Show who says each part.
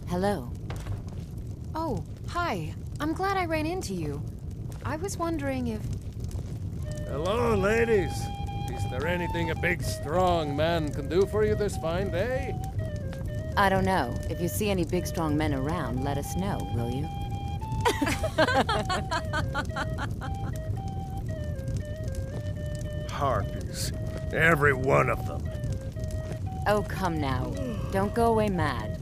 Speaker 1: Hello.
Speaker 2: Oh, hi. I'm glad I ran into you. I was wondering if...
Speaker 3: Hello, ladies. Is there anything a big, strong man can do for you this fine day?
Speaker 1: I don't know. If you see any big, strong men around, let us know, will you?
Speaker 3: Harpies. Every one of them.
Speaker 1: Oh, come now. Don't go away mad.